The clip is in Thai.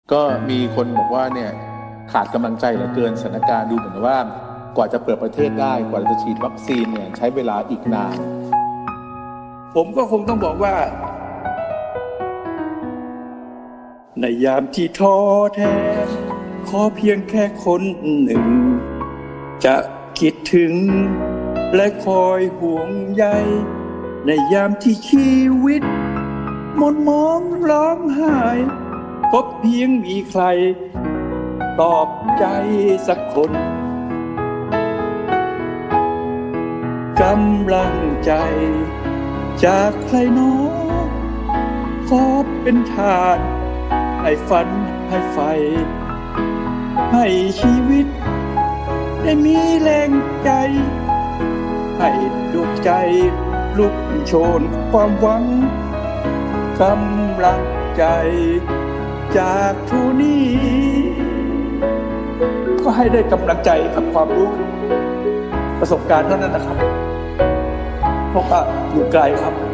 ก็มีคนบอกว่าเนี่ยขาดกำลังใจเหลือเกินสถานการณ์ดูเหมือนว่ากว่าจะเปิดประเทศได้กว่าจะฉีดวัคซีนเนี่ยใช้เวลาอีกนานผมก็คงต้องบอกว่าในยามที่ท้อแท้ขอเพียงแค่คนหนึ่งจะคิดถึงและคอยห่วงใยในยามที่ชีวิตหม่นหมองร้องไห้ก็เพียงมีใครปลอบใจสักคนกำลังใจจากใครน้อขอเป็นทานให้ฝันให้ไฟให้ชีวิตได้มีแรงใจให้ดวงใจลุกโชนความหวังกำลังใจจากผู้นี้ก็ให้ได้กำลังใจกับความรู้ประสบการณ์เท่านั้นนะครับเพราะว่าอยู่ไกลครับ